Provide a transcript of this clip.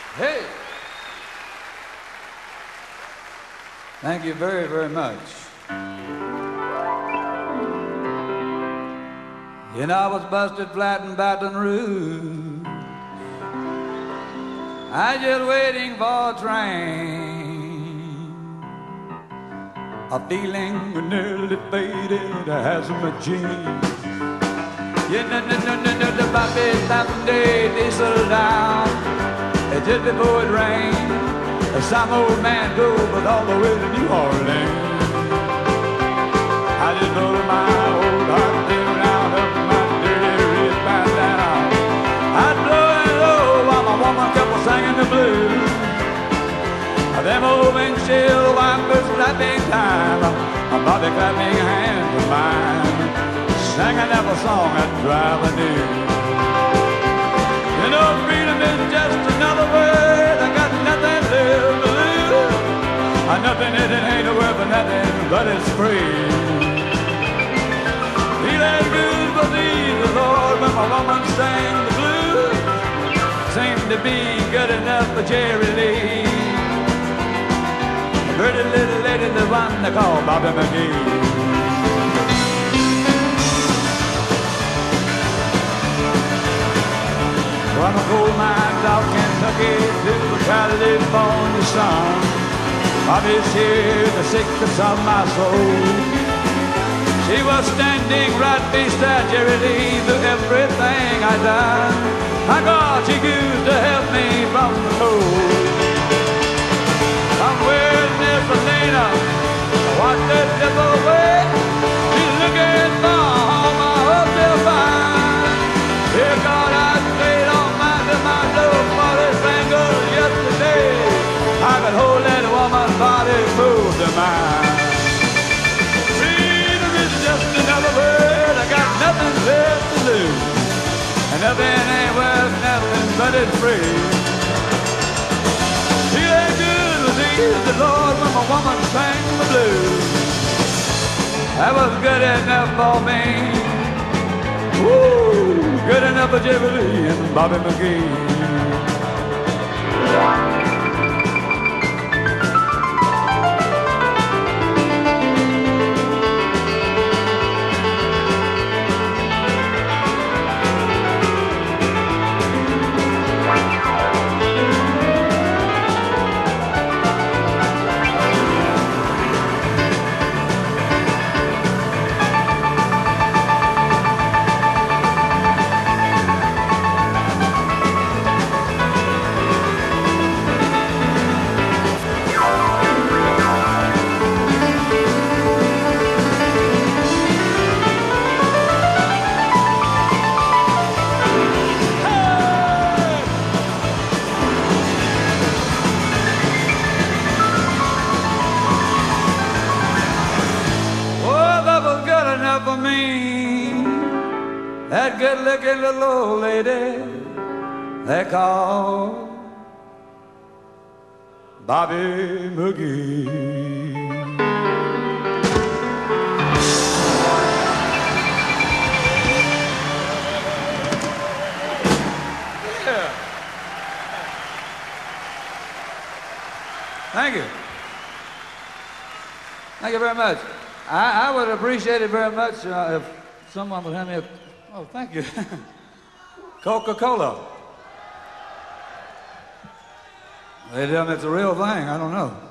Hey! Thank you very, very much. You know, I was busted flat in Baton Rouge. I just waiting for a train. A feeling nearly faded as McGee. You know, the Bobby someday diesel down. Just before it rained, some old man drove with all the way to New Orleans. I just know my old heart came round up my dirty wristband down. I'd blow it low while my woman kept on singing the blues. Them old windshield wipers clapping time, Bobby clapping hands of mine, singing every song that drive I knew. You know, freedom is just another word. I got nothing left to lose. Nothing in it ain't worth nothing, but it's free. Feeling good for thee, the Lord, when my woman sang the blues. Seemed to be good enough for Jerry Lee. A pretty little lady, the one they call Bobby McGee. From the coal mines of Kentucky to the California sun, Bobby's here, the sickness of my soul. She was standing right beside Jerry Lee through everything I done. My God, she used to help me from the cold. Somewhere in this Selena, watch that step away. She's looking for a home, I hope they'll find. Dear God, I stayed on my love for this single yesterday. I could hold that woman's body close to mine. Freedom is just another word. I got nothing left to lose, and nothing ain't worth nothing but it's free. She ain't good with the Lord when my woman sang the blues. That was good enough for me. Woo! Good enough for Jerry Lee and Bobby McGee. For me, that good-looking little old lady they call Bobby McGee. Yeah. Thank you. Thank you very much. I would appreciate it very much if someone would hand me a, oh, thank you, Coca-Cola. They tell me it's a real thing, I don't know.